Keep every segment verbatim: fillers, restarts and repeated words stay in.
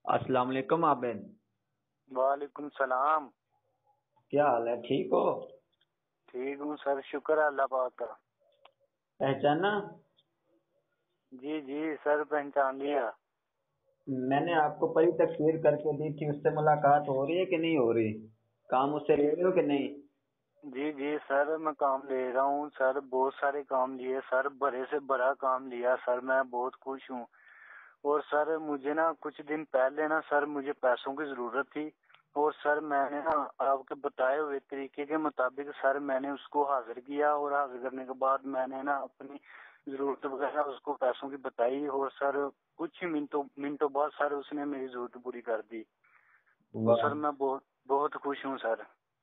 السلام علیکم عابد۔ وعلیکم السلام۔ کیا حال ہے، ٹھیک ہو؟ ٹھیک ہوں سر، شکر ہے اللہ پاک کا۔ پہچانا؟ جی جی سر، پہچان لیا۔ میں نے آپ کو پری تصویر کر کے دی تھی، اس سے ملاقات ہو رہی ہے کہ نہیں ہو رہی؟ کام اس سے لے رہے ہو کہ نہیں؟ جی جی سر، میں کام لے رہا ہوں سر، بہت سارے کام لیے سر، بڑے سے بڑا کام لیا سر، میں بہت خوش ہوں۔ اور سر مجھے نا کچھ دن پہلے نا سر مجھے پیسوں کی ضرورت تھی، اور سر میں نے نا آپ کے بتائے ہوئے طریقے کے مطابق سر میں نے اس کو حاضر کیا، اور حاضر کرنے کے بعد میں نے نا اپنی ضرورت وغیرہ اس کو پیسوں کی بتائی، اور سر کچھ ہی منٹوں منٹوں بعد سر اس نے میری ضرورت پوری کر دی۔ تو واہ، سر میں بہت بہت خوش ہوں سر۔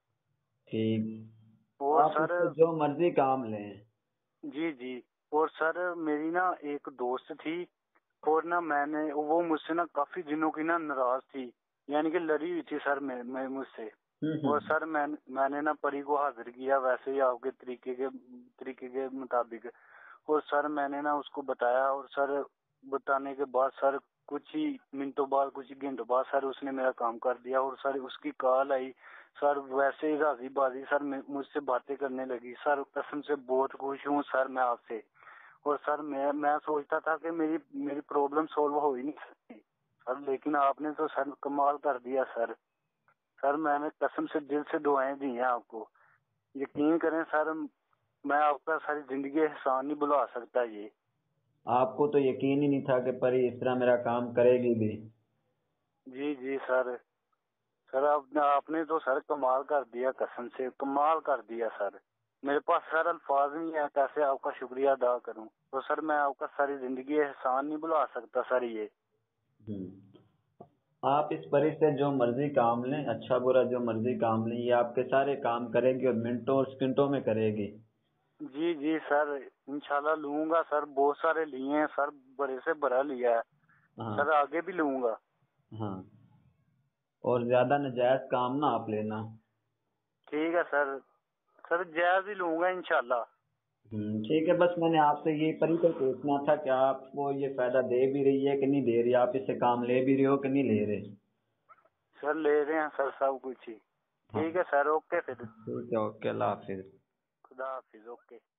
ٹھیک۔ اور آپ اس سر سے جو مرضی کام لیں۔ جی جی، اور سر میری نا ایک دوست تھی، اور نا میں نے وہ مجھ سے نا کافی دنوں کی نا ناراض تھی، یعنی کہ لڑی ہوئی تھی سر میں میں مجھ سے۔ ہوں اور ہوں سر میں میں نے نا پری کو حاضر کیا ویسے ہی آپ کے طریقے کے طریقے کے مطابق، اور سر میں نے نا اس کو بتایا، اور سر بتانے کے بعد سر کچھ ہی منٹوں بعد کچھ ہی گھنٹوں بعد سر اس نے میرا کام کر دیا، اور سر اس کی کال آئی سر، ویسے ہی راضی بازی سر مجھ سے باتیں کرنے لگی سر، قسم سے بہت خوش ہوں سر میں آپ سے۔ اور سر میں میں سوچتا تھا کہ میری میری پرابلم سولو ہو ہی نہیں سکتی سر، لیکن آپ نے تو سر کمال کر دیا سر۔ سر میں نے قسم سے دل سے دعائیں دی ہیں آپ کو، یقین کریں سر، میں آپ کا ساری زندگی احسان نہیں بھلا سکتا یہ۔ آپ کو تو یقین ہی نہیں تھا کہ پری اس طرح میرا کام کرے گی بھی۔ جی جی سر، سر آپ نے آپ نے تو سر کمال کر دیا، قسم سے کمال کر دیا سر۔ میرے پاس سر الفاظ نہیں ہے کیسے آپ کا شکریہ ادا کروں، تو سر میں آپ کا ساری زندگی احسان نہیں بھلا سکتا سر یہ۔ ہوں۔ آپ اس پری سے جو مرضی کام لیں، اچھا برا جو مرضی کام لیں، یہ آپ کے سارے کام کرے گی، اور منٹوں اور سیکنڈوں میں کرے گی۔ جی جی سر، انشاءاللہ لوں گا سر، بہت سارے لیے ہیں سر، بڑے سے بڑا لیا ہے ہاں سر، آگے بھی لوں گا۔ ہاں، اور زیادہ ناجائز کام نہ آپ لینا۔ ٹھیک ہے سر، سر جائز ہی لوں گا انشاءاللہ۔ ہوں، ٹھیک ہے، بس میں نے آپ سے یہ پری کو پوچھنا تھا کہ آپ کو یہ فائدہ دے بھی رہی ہے کہ نہیں دے رہی، آپ اس سے کام لے بھی رہے ہو کہ نہیں لے رہے؟ سر لے رہے ہیں سر سب کچھ ہی۔ ہاں ٹھیک ہے سر، اوکے پھر، ٹھیک ہے، اوکے، اللہ حافظ۔ خدا حافظ، اوکے۔